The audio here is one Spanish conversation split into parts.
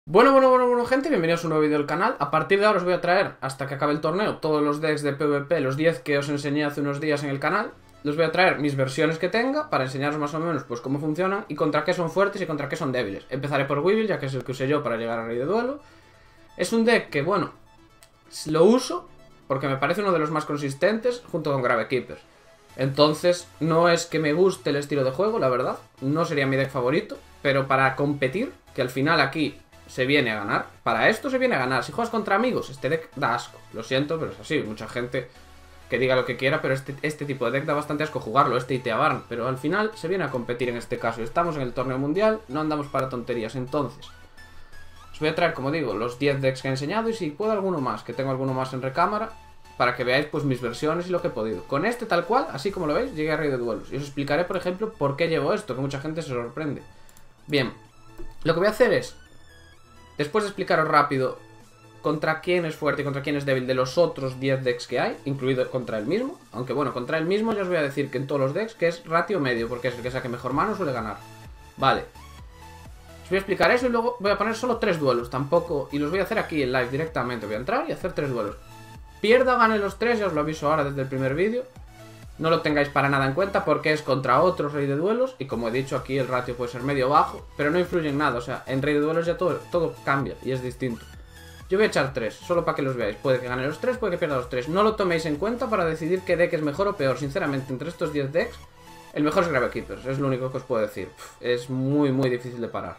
Bueno, gente, bienvenidos a un nuevo vídeo del canal. A partir de ahora os voy a traer, hasta que acabe el torneo, todos los decks de PvP, los 10 que os enseñé hace unos días en el canal. Les voy a traer mis versiones que tenga, para enseñaros más o menos pues cómo funcionan y contra qué son fuertes y contra qué son débiles. Empezaré por Weevil, ya que es el que usé yo para llegar a Rey de Duelo. Es un deck que, bueno, lo uso porque me parece uno de los más consistentes junto con Gravekeeper. Entonces, no es que me guste el estilo de juego, la verdad. No sería mi deck favorito, pero para competir, que al final aquí se viene a ganar. Para esto se viene a ganar. Si juegas contra amigos, este deck da asco. Lo siento, pero es así. Mucha gente que diga lo que quiera, pero este tipo de deck da bastante asco jugarlo, este Itea Barn. Pero al final se viene a competir en este caso. Estamos en el torneo mundial, no andamos para tonterías. Entonces, os voy a traer, como digo, los 10 decks que he enseñado y si puedo alguno más, que tengo alguno más en recámara, para que veáis pues mis versiones y lo que he podido. Con este tal cual, así como lo veis, llegué a Rey de Duelos. Y os explicaré, por ejemplo, por qué llevo esto, que mucha gente se sorprende. Bien, lo que voy a hacer es, después de explicaros rápido contra quién es fuerte y contra quién es débil de los otros 10 decks que hay, incluido contra el mismo. Aunque bueno, contra el mismo ya os voy a decir que en todos los decks que es ratio medio, porque es el que saque mejor mano suele ganar. Vale. Os voy a explicar eso y luego voy a poner solo 3 duelos, tampoco, y los voy a hacer aquí en live directamente. Voy a entrar y hacer 3 duelos. Pierda o gane los 3, ya os lo aviso ahora desde el primer vídeo. No lo tengáis para nada en cuenta porque es contra otros Rey de Duelos. Y como he dicho, aquí el ratio puede ser medio bajo, pero no influye en nada. O sea, en Rey de Duelos ya todo cambia y es distinto. Yo voy a echar 3, solo para que los veáis. Puede que gane los 3, puede que pierda los 3. No lo toméis en cuenta para decidir qué deck es mejor o peor. Sinceramente, entre estos 10 decks, el mejor es Gravekeeper. Es lo único que os puedo decir. Es muy difícil de parar.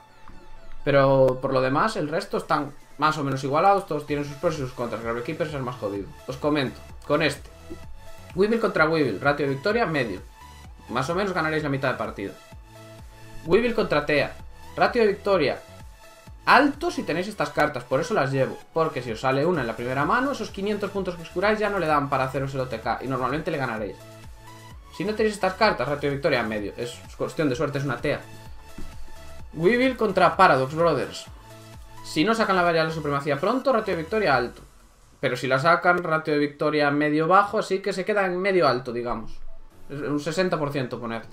Pero por lo demás, el resto están más o menos igualados. Todos tienen sus pros y sus contras. Gravekeeper es el más jodido. Os comento, con este Weevil contra Weevil, ratio de victoria medio. Más o menos ganaréis la mitad de partidas. Weevil contra Tea, ratio de victoria alto si tenéis estas cartas, por eso las llevo. Porque si os sale una en la primera mano, esos 500 puntos que os curáis ya no le dan para haceros el OTK y normalmente le ganaréis. Si no tenéis estas cartas, ratio de victoria medio. Es cuestión de suerte, es una Tea. Weevil contra Paradox Brothers. Si no sacan la valla de la supremacía pronto, ratio de victoria alto. Pero si la sacan, ratio de victoria medio bajo, así que se queda en medio alto, digamos. Un 60% ponerte.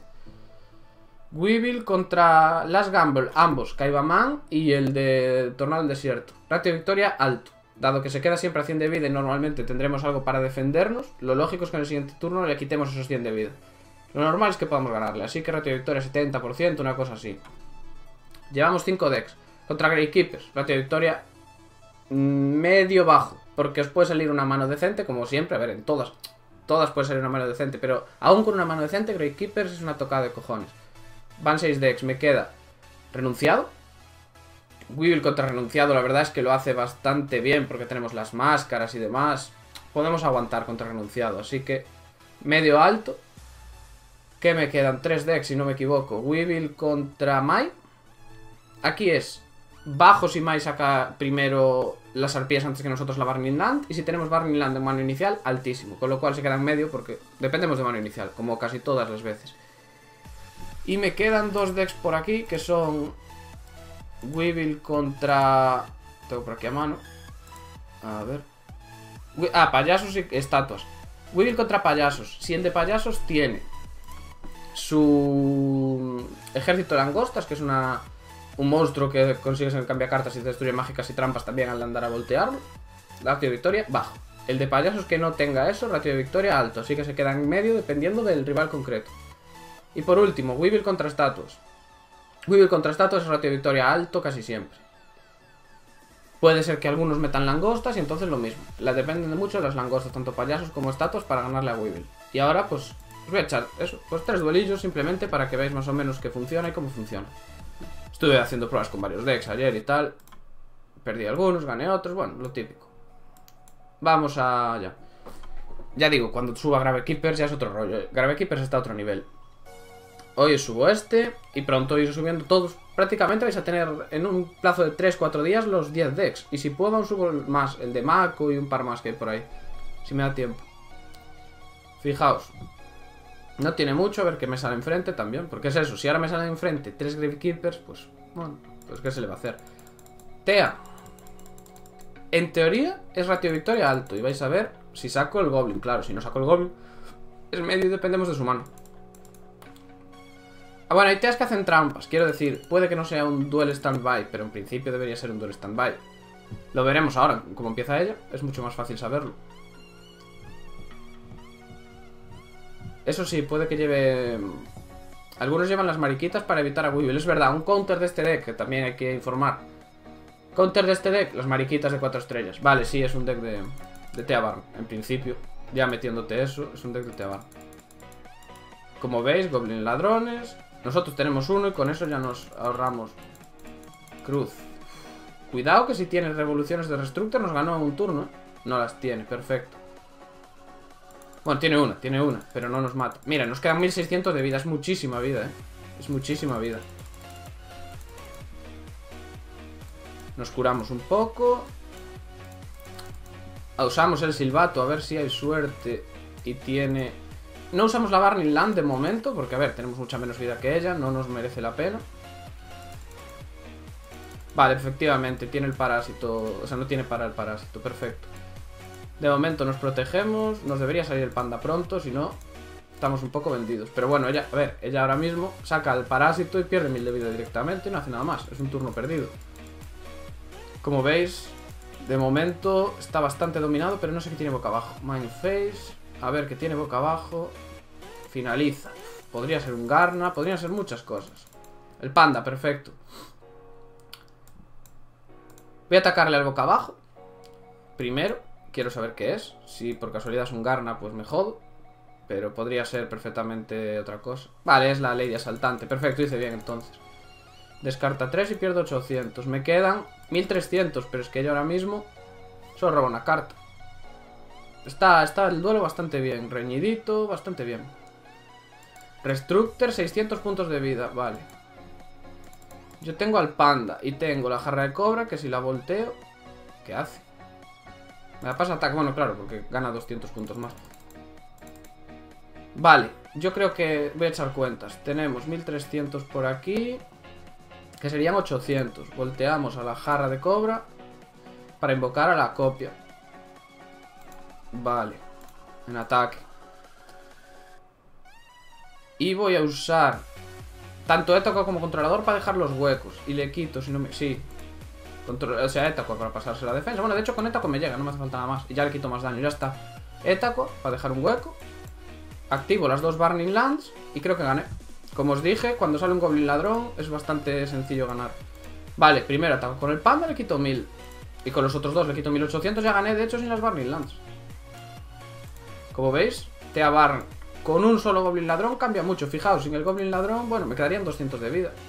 Weevil contra Last Gamble, ambos, Kaibaman y el de Tornado del Desierto. Ratio de victoria alto. Dado que se queda siempre a 100 de vida y normalmente tendremos algo para defendernos, lo lógico es que en el siguiente turno le quitemos esos 100 de vida. Lo normal es que podamos ganarle, así que ratio de victoria 70%, una cosa así. Llevamos 5 decks. Contra Gravekeepers, ratio de victoria medio bajo. Porque os puede salir una mano decente, como siempre. A ver, en todas puede salir una mano decente. Pero aún con una mano decente, Gravekeepers es una tocada de cojones. Van 6 decks, me queda Renunciado. Weevil contra Renunciado, la verdad es que lo hace bastante bien, porque tenemos las máscaras y demás. Podemos aguantar contra Renunciado, así que medio alto. ¿Qué me quedan? 3 decks, si no me equivoco. Weevil contra Mai. Aquí es bajo si Mai saca primero las arpías antes que nosotros la Burning Land. Y si tenemos Burning Land en mano inicial, altísimo. Con lo cual se queda en medio porque dependemos de mano inicial, como casi todas las veces. Y me quedan 2 decks por aquí que son Weevil contra... Tengo por aquí a mano. A ver. Payasos y estatuas. Weevil contra payasos. Si el de payasos tiene su ejército de langostas, que es un monstruo que consigues en el cambiacartas y te destruye mágicas y trampas también al andar a voltearlo. Ratio de victoria bajo. El de payasos que no tenga eso, ratio de victoria alto. Así que se queda en medio dependiendo del rival concreto. Y por último, Weevil contra estatuas. Weevil contra estatuas es ratio de victoria alto casi siempre. Puede ser que algunos metan langostas y entonces lo mismo. Dependen de mucho de las langostas, tanto payasos como estatuas, para ganarle a Weevil. Y ahora pues os voy a echar eso, pues 3 duelillos simplemente para que veáis más o menos qué funciona y cómo funciona. Estuve haciendo pruebas con varios decks ayer y tal. Perdí algunos, gané otros, bueno, lo típico. Vamos allá. Ya digo, cuando suba Gravekeepers ya es otro rollo. Gravekeepers está a otro nivel. Hoy os subo este y pronto ir subiendo todos. Prácticamente vais a tener en un plazo de 3-4 días los 10 decks. Y si puedo os subo más, el de Mako y un par más que hay por ahí. Si me da tiempo. Fijaos. No tiene mucho, a ver qué me sale enfrente también. Porque es eso, si ahora me salen enfrente 3 Gravekeepers, pues bueno, pues qué se le va a hacer. Tea. En teoría es ratio de victoria alto. Y vais a ver si saco el Goblin. Claro, si no saco el Goblin es medio y dependemos de su mano. Ah, bueno, hay teas que hacen trampas. Quiero decir, puede que no sea un duel standby, pero en principio debería ser un duel standby. Lo veremos ahora, como empieza ella. Es mucho más fácil saberlo. Eso sí, puede que lleve... Algunos llevan las mariquitas para evitar a Weevil. Es verdad, un counter de este deck, que también hay que informar. Counter de este deck, las mariquitas de 4 estrellas. Vale, sí, es un deck de Teabarn, en principio. Ya metiéndote eso, es un deck de Teabarn. Como veis, Goblin ladrones. Nosotros tenemos uno y con eso ya nos ahorramos. Cruz. Cuidado que si tiene revoluciones de Restructor nos ganó un turno, ¿eh? No las tiene, perfecto. Bueno, tiene una, pero no nos mata. Mira, nos quedan 1600 de vida, es muchísima vida, ¿eh? Es muchísima vida. Nos curamos un poco. Usamos el silbato, a ver si hay suerte. Y tiene... No usamos la Burning Land de momento, porque a ver, tenemos mucha menos vida que ella, no nos merece la pena. Vale, efectivamente, tiene el parásito. O sea, no tiene para el parásito, perfecto. De momento nos protegemos. Nos debería salir el panda pronto, si no, estamos un poco vendidos. Pero bueno, ella, a ver, ella ahora mismo saca el parásito y pierde 1000 de vida directamente y no hace nada más, es un turno perdido. Como veis, de momento está bastante dominado, pero no sé qué tiene boca abajo. Mindface, a ver qué tiene boca abajo. Finaliza. Podría ser un Garna, podrían ser muchas cosas. El panda, perfecto. Voy a atacarle al boca abajo. Primero, quiero saber qué es. Si por casualidad es un Garna, pues me jodo. Pero podría ser perfectamente otra cosa. Vale, es la Lady Asaltante. Perfecto, hice bien entonces. Descarta 3 y pierdo 800. Me quedan 1300, pero es que yo ahora mismo solo robo una carta. Está el duelo bastante bien. Reñidito, bastante bien. Restructor, 600 puntos de vida. Vale. Yo tengo al panda y tengo la jarra de cobra, que si la volteo... ¿Qué hace? Me la pasa ataque. Bueno, claro, porque gana 200 puntos más. Vale, yo creo que voy a echar cuentas. Tenemos 1300 por aquí, que serían 800. Volteamos a la jarra de cobra para invocar a la copia. Vale, en ataque. Y voy a usar tanto Étaco como controlador para dejar los huecos. Y le quito, si no me... Sí, o sea, Étaco para pasarse la defensa. Bueno, de hecho con Étaco me llega, no me hace falta nada más. Y ya le quito más daño, ya está. Étaco para dejar un hueco. Activo las dos Burning Lands y creo que gané. Como os dije, cuando sale un Goblin ladrón es bastante sencillo ganar. Vale, primero ataco con el panda, le quito 1000. Y con los otros dos le quito 1800, ya gané de hecho sin las Burning Lands. Como veis, Teabarn con un solo Goblin ladrón cambia mucho. Fijaos, sin el Goblin ladrón, bueno, me quedarían 200 de vida.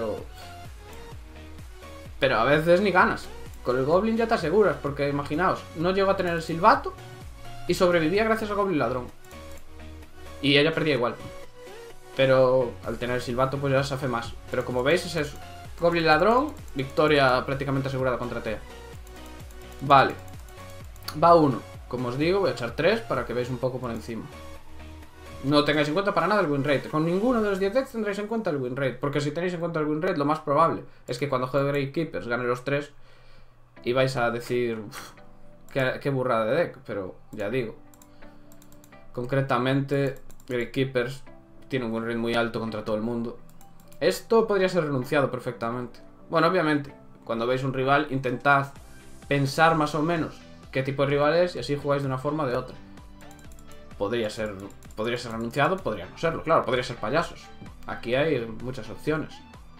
Pero a veces ni ganas. Con el Goblin ya te aseguras, porque imaginaos, no llego a tener el silbato y sobrevivía gracias al Goblin ladrón. Y ella perdía igual. Pero al tener el silbato pues ya se hace más. Pero como veis es eso. Goblin ladrón, victoria prácticamente asegurada contra Tea. Vale. Va uno. Como os digo, voy a echar 3 para que veáis un poco por encima. No tengáis en cuenta para nada el win rate. Con ninguno de los 10 decks tendréis en cuenta el win rate. Porque si tenéis en cuenta el win rate, lo más probable es que cuando juegue Gravekeepers gane los 3 y vais a decir qué burrada de deck. Pero ya digo, concretamente Gravekeepers tiene un win rate muy alto contra todo el mundo. Esto podría ser renunciado perfectamente. Bueno, obviamente, cuando veis un rival, intentad pensar más o menos qué tipo de rival es y así jugáis de una forma o de otra. Podría ser renunciado, podría no serlo. Claro, podría ser payasos. Aquí hay muchas opciones.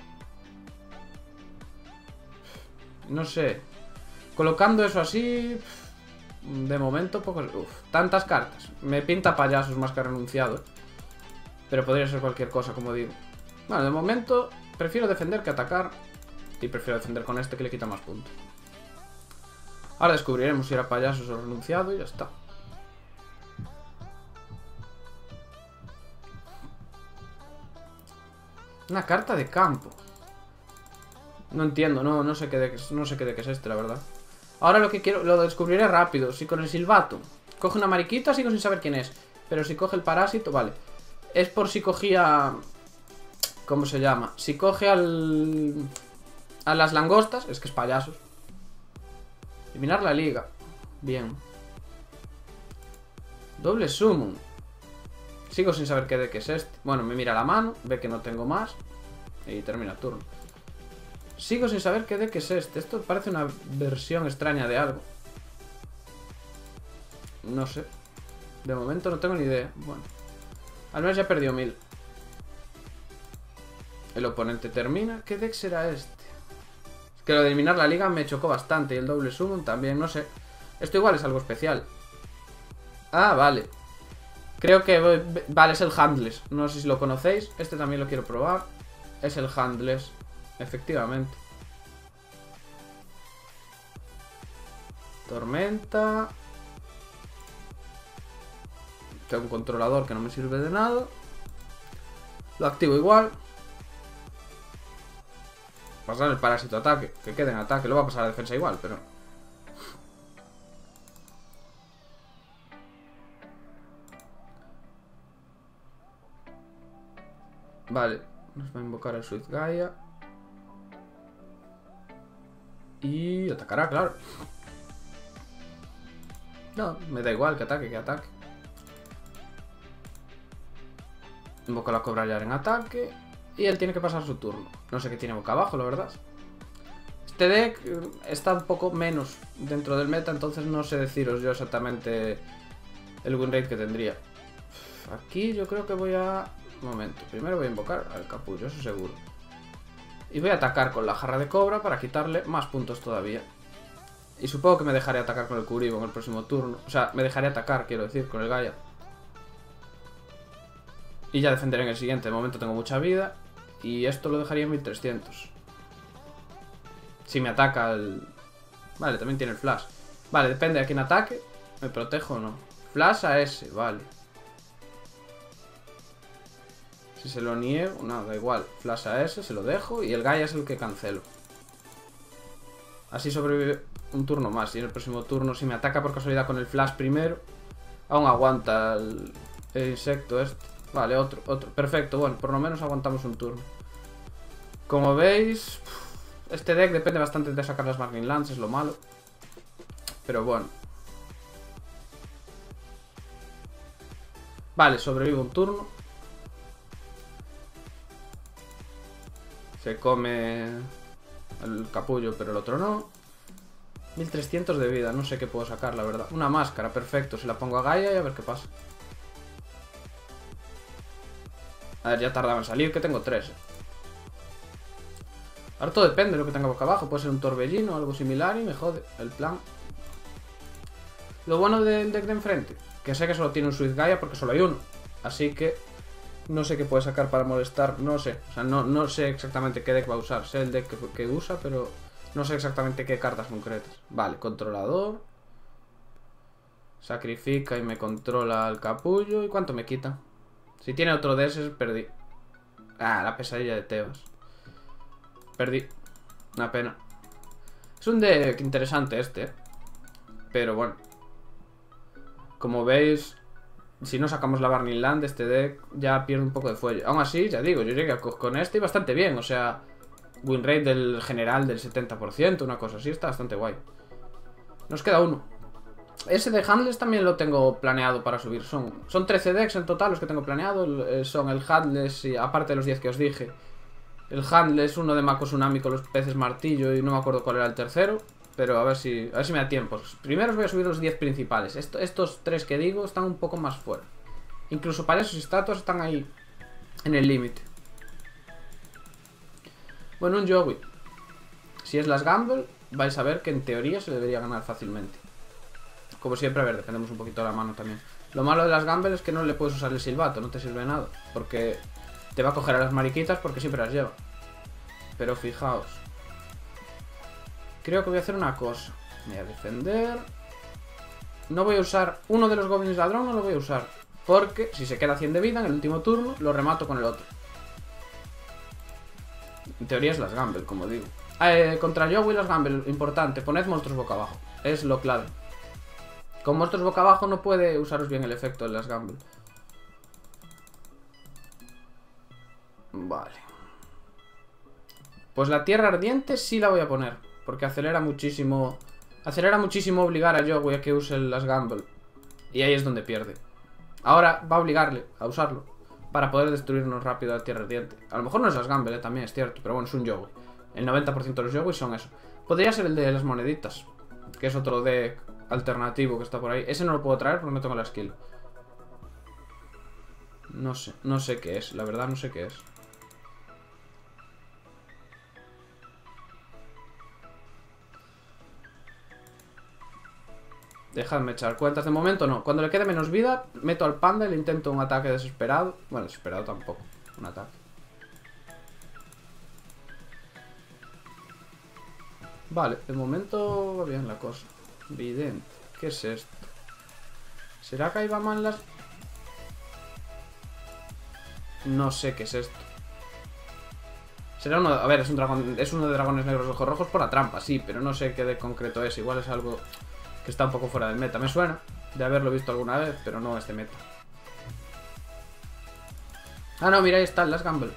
No sé. Colocando eso así, de momento pocos... tantas cartas. Me pinta payasos más que renunciado. Pero podría ser cualquier cosa, como digo. Bueno, de momento prefiero defender que atacar. Y prefiero defender con este que le quita más puntos. Ahora descubriremos si era payasos o renunciado y ya está. Una carta de campo. No entiendo, no sé qué deck es este, la verdad. Ahora lo que quiero, lo descubriré rápido. Si con el silbato coge una mariquita, sigo sin saber quién es. Pero si coge el parásito, vale. Es por si cogía... ¿Cómo se llama? Si coge a las langostas, es que es payasos. Eliminar la liga. Bien. Doble summon. Sigo sin saber qué deck es este. Bueno, me mira la mano, ve que no tengo más y termina el turno. Sigo sin saber qué deck es este. Esto parece una versión extraña de algo. No sé. De momento no tengo ni idea. Bueno, al menos ya perdió 1000. El oponente termina. ¿Qué deck será este? Es que lo de eliminar la liga me chocó bastante. Y el doble summon también, no sé. Esto igual es algo especial. Ah, vale. Creo que... Vale, es el Handless. No sé si lo conocéis. Este también lo quiero probar. Es el Handless. Efectivamente. Tormenta. Tengo un controlador que no me sirve de nada. Lo activo igual. Pasar el parásito a ataque. Que quede en ataque. Lo va a pasar a defensa igual, pero... Vale. Nos va a invocar el Swift Gaia. Y atacará, claro. No, me da igual que ataque, que ataque. Invoco la Cobra Yar en ataque. Y él tiene que pasar su turno. No sé qué tiene boca abajo, la verdad. Este deck está un poco menos dentro del meta, entonces no sé deciros yo exactamente el win rate que tendría. Aquí yo creo que voy a... Un momento, primero voy a invocar al capullo, eso seguro. Y voy a atacar con la jarra de cobra para quitarle más puntos todavía. Y supongo que me dejaré atacar con el Kuribo en el próximo turno. O sea, me dejaré atacar, quiero decir, con el Gaia. Y ya defenderé en el siguiente. De momento tengo mucha vida. Y esto lo dejaría en 1300. Si me ataca el... Vale, también tiene el flash. Vale, depende de a quién ataque. ¿Me protejo o no? Flash a ese, vale. Si se lo niego, no, da igual. Flash a ese, se lo dejo. Y el Gaia es el que cancelo. Así sobrevive un turno más. Y en el próximo turno, si me ataca por casualidad con el flash primero, aún aguanta el insecto este. Vale, otro. Perfecto, bueno, por lo menos aguantamos un turno. Como veis, este deck depende bastante de sacar las Marking Lance, es lo malo. Pero bueno. Vale, sobrevive un turno. Se come el capullo, pero el otro no. 1300 de vida, no sé qué puedo sacar, la verdad. Una máscara, perfecto. Se la pongo a Gaia y a ver qué pasa. A ver, ya tardaba en salir, que tengo 3. Ahora todo depende de lo que tenga boca abajo. Puede ser un torbellino o algo similar y me jode el plan. Lo bueno del deck de enfrente, que sé que solo tiene un Swift Gaia porque solo hay uno. Así que no sé qué puede sacar para molestar, no sé. O sea, no sé exactamente qué deck va a usar. Sé el deck que usa, pero no sé exactamente qué cartas concretas. Vale, controlador. Sacrifica y me controla el capullo. ¿Y cuánto me quita? Si tiene otro de esos, perdí. Ah, la pesadilla de Tebas. Perdí. Una pena. Es un deck interesante este, pero bueno. Como veis, si no sacamos la Burning Land, este deck ya pierde un poco de fuelle. Aún así, ya digo, yo llegué con este y bastante bien. O sea, win rate del general del 70%, una cosa así, está bastante guay. Nos queda uno. Ese de Handless también lo tengo planeado para subir. Son 13 decks en total los que tengo planeado. Son el Handless, y aparte de los 10 que os dije. El Handless, uno de Mako Tsunami con los peces martillo y no me acuerdo cuál era el tercero. Pero a ver si me da tiempo. Primero os voy a subir los 10 principales. Estos 3 que digo están un poco más fuera. Incluso para esos estatuas están ahí en el límite. Bueno, un Yowie. Si es las Gamble, vais a ver que en teoría se debería ganar fácilmente. Como siempre, a ver, dependemos un poquito de la mano también. Lo malo de las Gamble es que no le puedes usar el silbato, no te sirve de nada. Porque te va a coger a las mariquitas porque siempre las lleva. Pero fijaos. Creo que voy a hacer una cosa. Me voy a defender. No voy a usar uno de los goblins ladrón, no lo voy a usar. Porque si se queda 100 de vida en el último turno, lo remato con el otro. En teoría es las Gamble, como digo. Contra Yowie las Gamble, importante, poned monstruos boca abajo. Es lo clave. Con monstruos boca abajo no puede usaros bien el efecto de las Gamble. Vale. Pues la tierra ardiente sí la voy a poner. Porque acelera muchísimo. Acelera muchísimo obligar a Yowie a que use las Gamble. Y ahí es donde pierde. Ahora va a obligarle a usarlo para poder destruirnos rápido a Tierra Ardiente. A lo mejor no es Asgamble, también es cierto, pero bueno, es un Yowie. El 90% de los Yowie son eso. Podría ser el de las moneditas, que es otro deck alternativo que está por ahí. Ese no lo puedo traer porque no tengo la skill. No sé qué es, la verdad no sé qué es. Dejadme echar cuentas de momento, no. Cuando le quede menos vida, meto al panda y le intento un ataque desesperado. Bueno, desesperado tampoco, un ataque. Vale, de momento va bien la cosa. Vidente, ¿qué es esto? ¿Será que ahí va mal las...? No sé qué es esto. Será uno... A ver, es un dragón... Es uno de dragones negros ojos rojos por la trampa, sí, pero no sé qué de concreto es. Igual es algo que está un poco fuera del meta. Me suena de haberlo visto alguna vez, pero no es de meta. Ah, no, mira, ahí está el Last Gamble.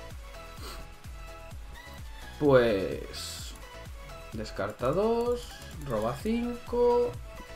Pues... Descarta 2. Roba 5.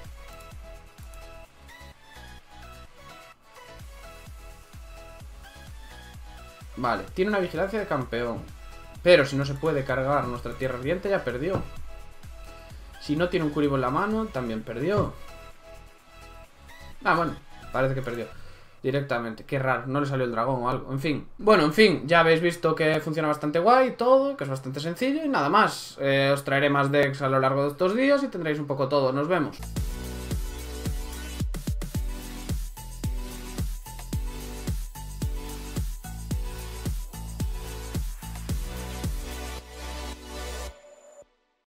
Vale, tiene una vigilancia de campeón. Pero si no se puede cargar nuestra Tierra Ardiente, ya perdió. Si no tiene un Kuriboh en la mano, también perdió. Ah, bueno, parece que perdió directamente. Qué raro, no le salió el dragón o algo. En fin, bueno, en fin, ya habéis visto que funciona bastante guay todo, que es bastante sencillo y nada más. Os traeré más decks a lo largo de estos días y tendréis un poco todo. Nos vemos.